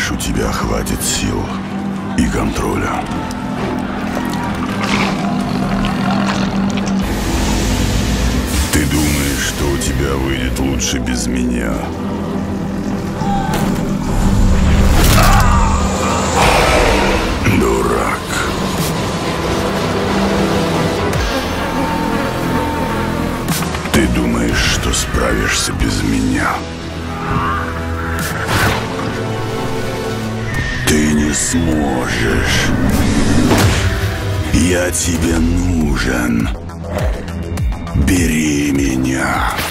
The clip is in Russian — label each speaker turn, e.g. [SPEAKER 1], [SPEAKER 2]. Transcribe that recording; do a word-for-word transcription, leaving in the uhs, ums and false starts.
[SPEAKER 1] думаешь, у тебя хватит сил и контроля? Ты думаешь, что у тебя выйдет лучше без меня? Дурак. Ты думаешь, что справишься без меня? Ты не сможешь. Я тебе нужен. Бери меня.